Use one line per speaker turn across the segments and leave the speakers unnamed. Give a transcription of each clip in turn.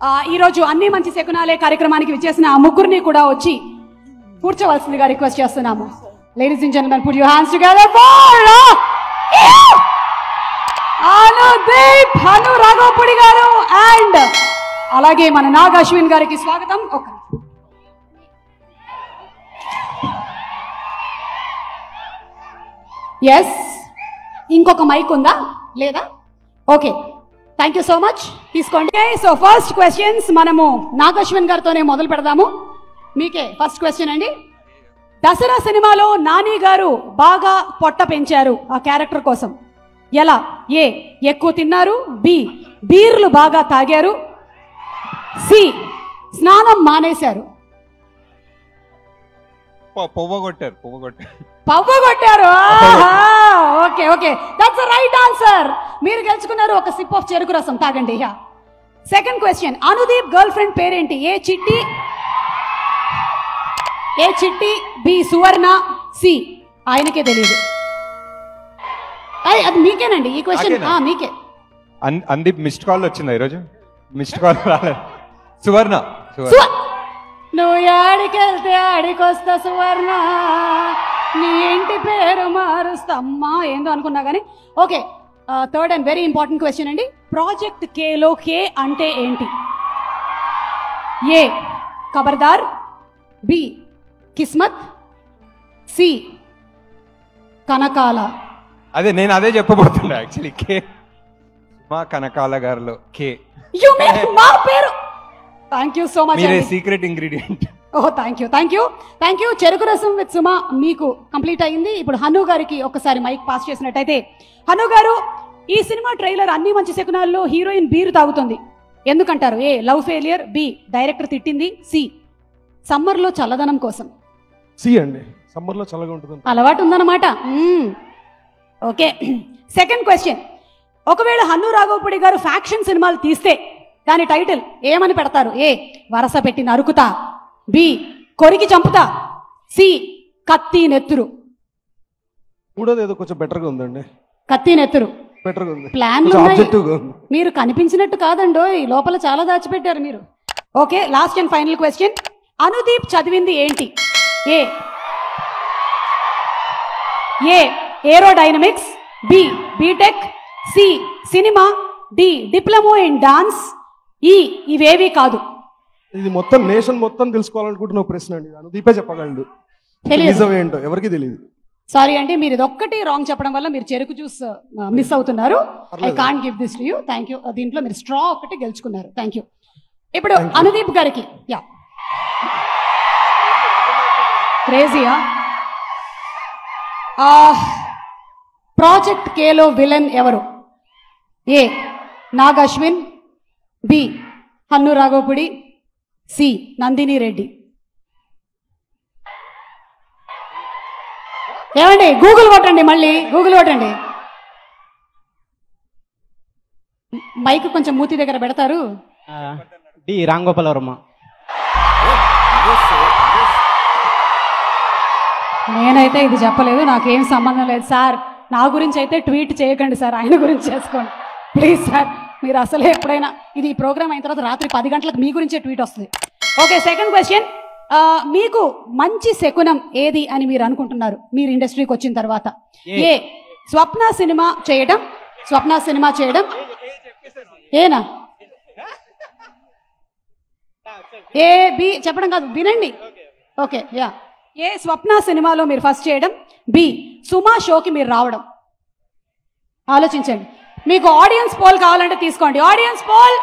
ఈరోజు అన్ని మంచి శకునాలే కార్యక్రమానికి విచ్చేసిన ఆ ముగ్గురిని కూడా వచ్చి కూర్చోవలసిందిగా రిక్వెస్ట్ చేస్తున్నాము. Ladies and gentlemen, put your hands together for Anudeep, Hanu Raghavapudi garu and అలాగే మన నాగ్ అశ్విన్ గారికి స్వాగతం. ఎస్, ఇంకొక మైక్ ఉందా లేదా? Okay, thank you so much, తీసుకోండి. సో ఫస్ట్ క్వశ్చన్స్ మనము నాగ్ అశ్విన్ గారితోనే మొదలు పెడదాము. మీకే ఫస్ట్ క్వశ్చన్ అండి. దసరా సినిమాలో నాని గారు బాగా పొట్ట పెంచారు ఆ క్యారెక్టర్ కోసం. ఎలా? ఏ, ఎక్కువ తిన్నారు, బి, బీర్లు బాగా తాగారు, సి, స్నానం మానేశారు. పవ్వగొట్టారు. Okay okay, that's right answer. మీరు గెలుచుకున్నారు ఒక సిప్ ఆఫ్ చెరుకు రసం, తాగండి. Second question, Anudeep girl friend పేరేంటి? ఏ చిట్టి, బి సువర్ణ, సి ఆయనకే తెలియదు. అది మీకేనండి ఈ క్వశ్చన్, మీకే.
అందీప్ మిస్డ్ కాల్ వచ్చిందా ఈరోజు? మిస్డ్ కాల్ రాలేదు. సువర్ణ.
నువ్వు ఆడికెళ్తే ఆడికొస్తా సువర్ణ, నీ ఇంటి పేరు మారుస్తమ్మా, ఏందో అనుకున్నా కానీ. Okay, third and very important question అండి. ప్రాజెక్ట్ కేలో కే అంటే ఏంటి? ఏ ఖబర్దార్, బి కిస్మత్, సి కనకాల.
నేను అదే చెప్పబోతున్నా యాక్చువల్లీ. కే మా కనకాల గారిలో కే.
మా పేరు. Thank you so much.
Secret ingredient.
Oh, thank you. చెరుకు రసం విత్ సుమా మీకు కంప్లీట్ అయింది. ఇప్పుడు హను గారికి ఒకసారి మైక్ పాస్ చేసినట్టయితే. హను గారు, ఈ సినిమా ట్రైలర్ అన్ని మంచి శకునాల్లో హీరోయిన్ బీరు తాగుతుంది, ఎందుకంటారు? A love failure, B director తిట్టింది, సి సమ్మర్ లో చల్లదనం కోసం.
సి అండి, సమ్మర్ లో చల్లగా ఉంటుంది,
అలవాటు ఉందన్నమాట. ఓకే, సెకండ్ క్వశ్చన్, ఒకవేళ హన్ను రాఘవపూడి గారు ఫ్యాక్షన్ సినిమాలు తీస్తే దాని టైటిల్ ఏమని పెడతారు? ఏ వరస పెట్టి నరుకుతా, బి కొరికి చంపుతా, సి కత్తి నెత్తురు.
మూడోది ఏదో కొంచెం బెటర్ గా ఉందండి,
కత్తి నెత్తురు.
బెటర్ గా ఉంది.
ప్లాన్లు మీరు కనిపించినట్టు కాదండో, ఈ లోపల చాలా దాచిపెట్టారు మీరు. Okay, last and final question, Anudeep చదివింది ఏంటి? A aerodynamics, B BTech, C cinema, D diploma in dance, ఇవేవి కాదు.
ఇది మొత్తం నేషన్ మొత్తం తెలుసుకోవాలనుకుంటున్న ప్రశ్న అండి. అనుదీపే చెప్పగలడు, ఏంటో ఎవరికి తెలియదు.
సారీ అండి, మీరు ఇదొక్కటి రాంగ్ చెప్పడం వల్ల మీరు చెరుకు జ్యూస్ మిస్ అవుతున్నారు. I can't give this to you. Thank you. దీంట్లో మీరు స్ట్రా ఒకటి గెలుచుకున్నారు. Thank you. ఇప్పుడు అనుదీప్ గారికి క్రేజీయా? ప్రాజెక్ట్ కేలో విలన్ ఎవరు? A Nag Ashwin, B Hanu Raghavapudi, C Nandini Reddy. ఏమండి, గూగుల్ కొట్టండి, మళ్ళీ గూగుల్ కొట్టండి. మైక్ కొంచెం మూతి దగ్గర పెడతారు.
డి రాంగోపాల్ వర్మ.
నేనైతే ఇది చెప్పలేదు, నాకేం సంబంధం లేదు సార్. నా గురించి అయితే ట్వీట్ చేయకండి సార్, ఆయన గురించి చేసుకోండి ప్లీజ్ సార్. మీరు అసలే ఎప్పుడైనా ఇది ప్రోగ్రామ్ అయిన తర్వాత రాత్రి 10 గంటలకు మీ గురించే ట్వీట్ వస్తుంది. ఓకే, సెకండ్ క్వశ్చన్, మీకు మంచి శకునం ఏది అని మీరు అనుకుంటున్నారు మీరు ఇండస్ట్రీకి వచ్చిన తర్వాత? ఏ స్వప్న సినిమా చేయడం, ఏనా? ఏ బి చెప్పడం కాదు, వినండి. ఓకే, ఏ స్వప్న సినిమాలో మీరు ఫస్ట్ చేయడం, బి సుమా షోకి మీరు రావడం. ఆలోచించండి. మీకు ఆడియన్స్ పోల్ కావాలంటే తీసుకోండి, ఆడియన్స్ పోల్.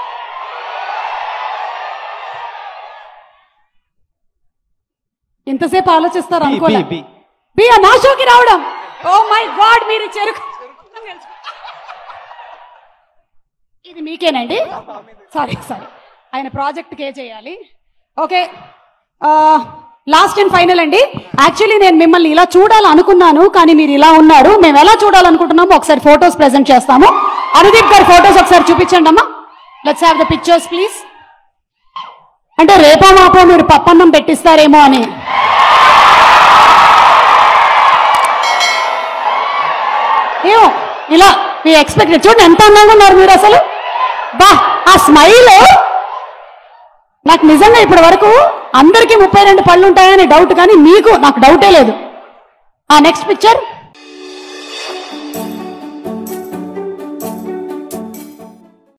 ఇంతసేపు ఆలోచిస్తారు అనుకోలే. బి నా షోకి రావడం. ఓ మై గాడ్, మీరు చెరుకు. ఇది మీకేనండి. సారీ, ఆయన ప్రాజెక్ట్ కే చేయాలి. ఓకే, లాస్ట్ అండ్ ఫైనల్ అండి. యాక్చువల్లీ నేను మిమ్మల్ని ఇలా చూడాలనుకున్నాను, కానీ మీరు ఇలా ఉన్నారు. మేము ఎలా చూడాలనుకుంటున్నామో ఒకసారి ఫొటోస్ ప్రెజెంట్ చేస్తాము. అనుదీప్ గారి ఫొటోస్ ఒకసారి చూపించండి అమ్మా. Let's have the pictures please. అంటే రేపో మాపో మీరు పప్పన్నం పెట్టిస్తారేమో అని. ఏమో ఇలా మీ ఎక్స్పెక్టెడ్. చూడండి ఎంత అందంగా ఉన్నారు మీరు అసలు. బా, ఆ స్మైల్ నాకు నిజంగా ఇప్పటి వరకు అందరికీ 32 పళ్ళు ఉంటాయని డౌట్, కానీ మీకు నాకు డౌటే లేదు. Next picture.